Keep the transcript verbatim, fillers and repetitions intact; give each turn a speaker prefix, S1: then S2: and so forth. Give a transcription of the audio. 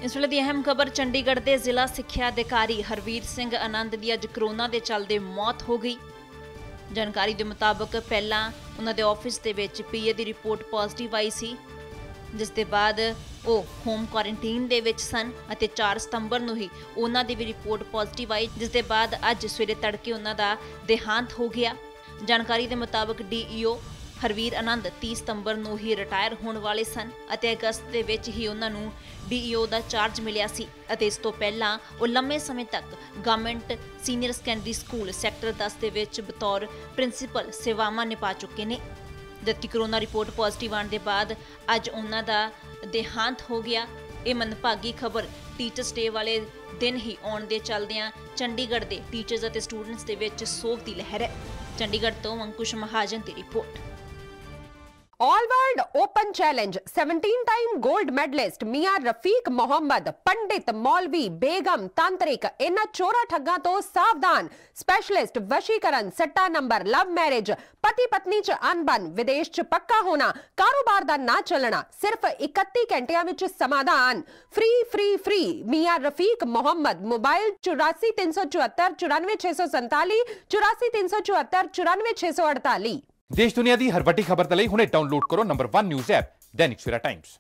S1: इस वेले दी अहम खबर चंडीगढ़ के जिला सिक्ख्या अधिकारी हरवीर सिंह आनंद की अज करोना के चलते मौत हो गई। जानकारी के मुताबिक पहला उन्होंने ऑफिस के विच पीए की रिपोर्ट पॉजिटिव आई सी, जिस दे बाद वो होम क्वारंटीन दे विच सन अते चार सितंबर नूं ही उन्हां दी भी रिपोर्ट पॉजिटिव आई, जिस दे बाद अज सवेरे तड़के उन्हां दा देहांत हो गया। जानकारी के मुताबिक डीईओ हरवीर आनंद तीस सितंबर नूं ही रिटायर होने वाले सन अते अगस्त दे विच ही उन्हां नूं डीईओ दा चार्ज मिलिया सी अते इस तों पहलां वो लंबे समय तक government senior secondary school sector दस दे विच बतौर प्रिंसीपल सेवावां निभा चुके ने। जबकि कोरोना रिपोर्ट पॉजिटिव आने के बाद अज उन्हां दा देहांत हो गया। ये मनभागी खबर टीचर्स डे वाले दिन ही आने दे चलदियां चंडीगढ़ के टीचर्स और स्टूडेंट्स के विच सोग की लहर है। चंडीगढ़ तो अंकुश महाजन की report.
S2: All world open challenge seventeen time gold medalist मियां रफीक मोहम्मद, पंडित, मौलवी, बेगम, तांत्रिक इन्हां चोरा ठग्गां तो सावधान। स्पेशलिस्ट वशीकरण, सट्टा नंबर, लव मैरिज, पति पत्नी च अनबन, विदेश च पक्का होना, कारोबार दा ना चलना, सिर्फ इकत्ती घंटियां विच समाधान। फ्री फ्री फ्री मियां रफीक मोहम्मद। मोबाइल चौरासी तीन सौ चौहत्तर चौरानवे छे सौ संताली चौरासी तीन सौ चौहत्तर चौरानवे छे सौ अड़ताली।
S3: देश दुनिया की हर वड्डी खबर तले हुणे डाउनलोड करो number one news app Dainik Savera times.